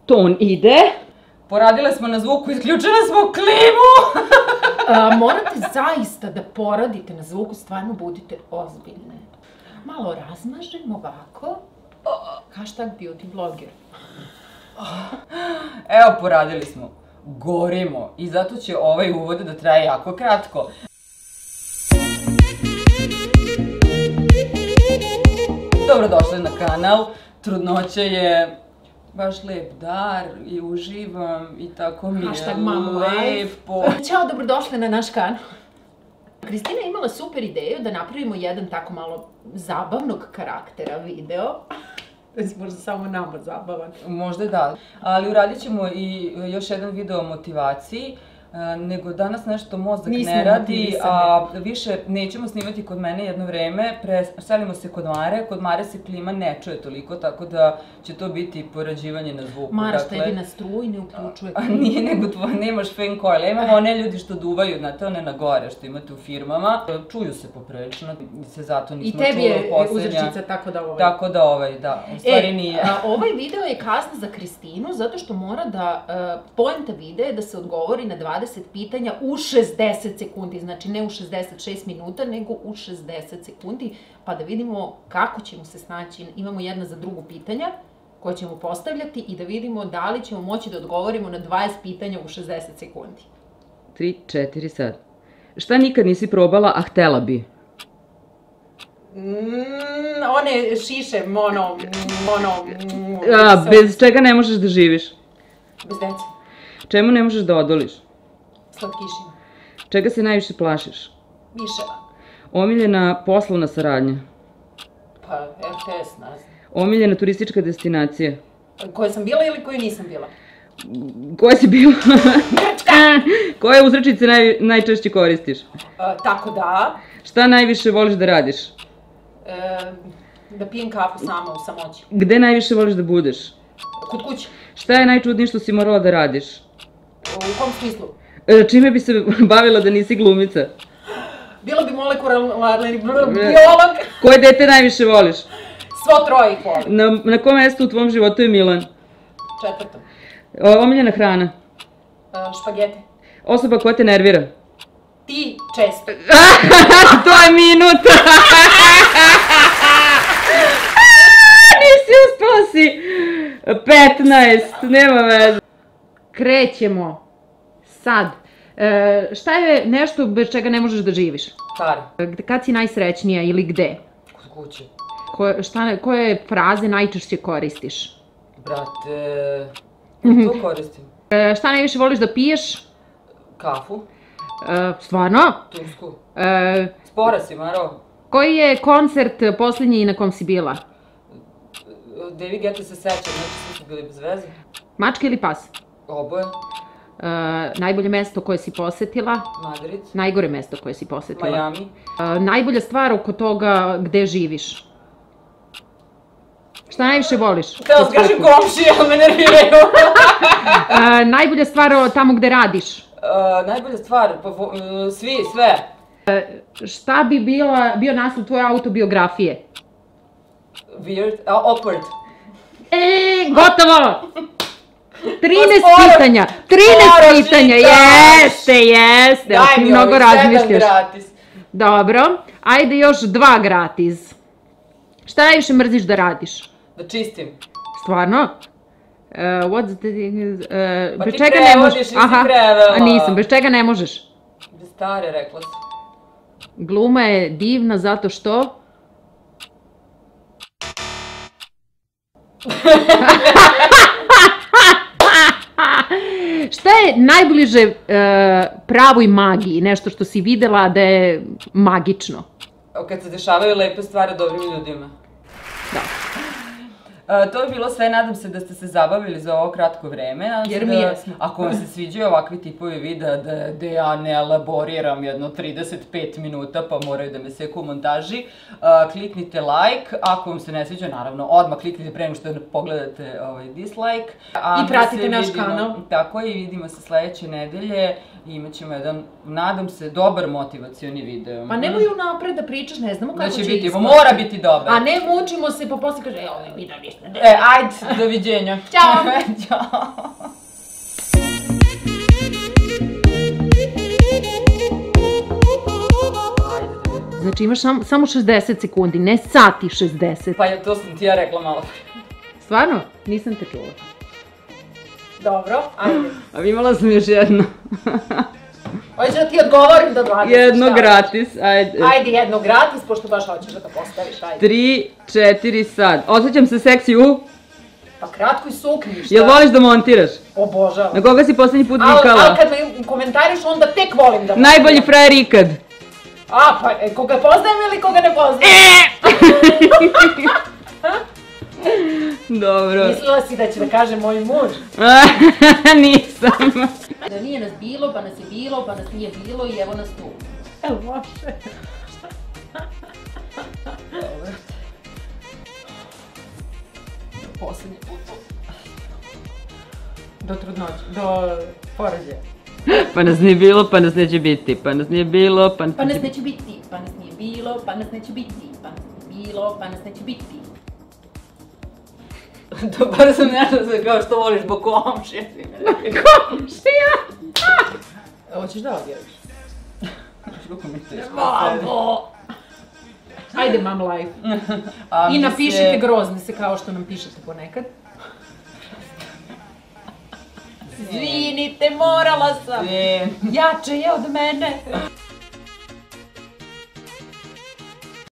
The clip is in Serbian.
Ton ide. Poradile smo na zvuku, isključile smo klimu! Morate zaista da poradite na zvuku, stvarno budite ozbiljne. Malo razmažem ovako. Hashtag beauty blogger. Evo, poradili smo. Gorimo. I zato će ovaj uvod da traje jako kratko. Dobrodošli na kanal. Trudnoća je baš lep dar i uživam i tako mi je lepo. Ćao, dobrodošli na naš kanal. Kristina je imala super ideju da napravimo jedan tako malo zabavnog karaktera video. Možda samo nama zabavan. Možda da, ali uradit ćemo i još jedan video o motivaciji, nego danas nešto mozak ne radi, a više nećemo snimati kod mene jedno vreme, preselimo se kod Mare se klima ne čuje toliko, tako da će to biti porađivanje na zvuku. Mara štedi na struju i ne uključuje klimu. Nije, nego nemaš fan coil, imamo one ljudi što duvaju, znate, one na gore što imate u firmama, čuju se poprilično, se zato nismo čuli poslednja. I tebi je uzrečica, tako da ovaj. Tako da ovaj, da, u stvari nije. Ovaj video je kazna za Kristinu, zato što mora da, poenta videa je da se odgovori na 20 pitanja u 60 sekundi, znači ne u 66 minuta, nego u 60 sekundi, pa da vidimo kako ćemo se snaći. Imamo jedna za drugu pitanja koje ćemo postavljati i da vidimo da li ćemo moći da odgovorimo na 20 pitanja u 60 sekundi. 3, 4 sad. Šta nikad nisi probala, a htela bi? One šiše, Bez čega ne možeš da živiš? Bez dece. Čemu ne možeš da odoliš? Slatkišima. Čega se najviše plašiš? Miševa. Omiljena poslovna saradnja. Pa, RTS, ne znam. Omiljena turistička destinacija. Koja sam bila ili koju nisam bila? Koja si bila? Koje uzrečice najčešće koristiš? Tako da. Šta najviše voliš da radiš? Da pijem kafu sama u samoći. Gde najviše voliš da budeš? Kod kuće. Šta je najčudnije što si morala da radiš? U kom smislu? Čime bi se bavila da nisi glumica? Bila bi molekularni biolog. Koje dete najviše voliš? Svo troje ih volim. Na kom mestu u tvom životu je Milan? Četvrtom. Omiljena hrana? Špagete. Osoba koja te nervira? Ti često. To je minut! Nisi uspela si! 15, nema veze. Krećemo. Sad. Šta je nešto bez čega ne možeš da živiš? Pare. Kad si najsrećnija ili gde? Kod kuće. Koje fraze najčešće koristiš? Brate, to koristim. Šta najviše voliš da piješ? Kafu. Stvarno? Tursku. Spora si, Maro. Koji je koncert posljednji na kom si bila? David Guetta se sećam, znači svi su bili bez veze. Mačka ili pas? Oboje. Najbolje mesto koje si posetila? Madrid. Najgore mesto koje si posetila? Miami. Najbolja stvar oko toga gde živiš? Šta najviše voliš? Htela sam kažem komšije, ali me nerviraju. Najbolja stvar tamo gde radiš? Najbolja stvar, sve. Šta bi bio naslov tvoje autobiografije? Weird, awkward. Gotovo! 13 pitanja! 13 pitanja! Jeste! Daj mi ovih 7 gratis. Dobro, ajde još 2 gratis. Šta najviše mrziš da radiš? Da čistim. Stvarno? What's the thing? Pa ti prevodiš, nisi prevela. Nisam, bez čega ne možeš? Bez stare, rekla sam. Gluma je divna zato što... Šta je najbliže pravoj magiji? Nešto što si videla da je magično? Kad se dešavaju lepe stvari dobrim ljudima. Da. To je bilo sve, nadam se da ste se zabavili za ovo kratko vreme. Jer mi jesmo. Ako vam se sviđaju ovakvi tipovi videa da ja ne elaboriram jedno 35 minuta pa moraju da me seku u montaži, kliknite like, ako vam se ne sviđa naravno odmah kliknite pre nego što pogledate dislike. I pratite naš kanal. Tako je, i vidimo se sledeće nedelje i imat ćemo jedan, nadam se, dobar motivacioni video. Pa nemoj unapred da pričaš, ne znamo kako će biti. ispati. Mora biti dobar. A ne mučimo se pa posle kaže, ovaj video ništa Ajde, doviđenja. Ćao. Ćao. Znači imaš samo 60 sekundi, ne sati 60. Pa to sam ti ja rekla malo. Stvarno? Nisam te čula. Dobro, ajde. A imala sam još jedno. Hoćeš da ti odgovorim do 20? Jedno gratis, ajde. Ajde, jedno gratis, pošto baš hoćeš da ga postaviš, ajde. 3, 4 sad. Osjećam se seksi u... Pa kratko i sukni, šta? Jel voliš da montiraš? Obožavam. Na koga si poslednji put Ali vikala? kad me komentariš, onda tek volim da... Najbolji frajer ikad. A, pa koga poznajem ili koga ne poznajem? Dobro. Mislila si da će da kaže moj muž. Nisam. Da nije nas bilo, pa nas je bilo, pa nas nije bilo i evo nas tu. Evo može. Dobro. Poslednji put. Do trudnoće, do porođaja. Pa nas nije bilo, pa nas neće biti. Pa nas nije bilo, pa nas Pa nas neće biti. neće biti, pa nas nije bilo, pa nas neće biti, pa nas nije bilo, pa nas neće biti. Bar sam nešto se kao što voliš zbog komšije. Komšija! Hoćeš da objaviš? Kako mi teško. Mamo! Ajde, mam life. I napišite grozne se kao što nam pišete ponekad. Izvinite, morala sam. Jače je od mene.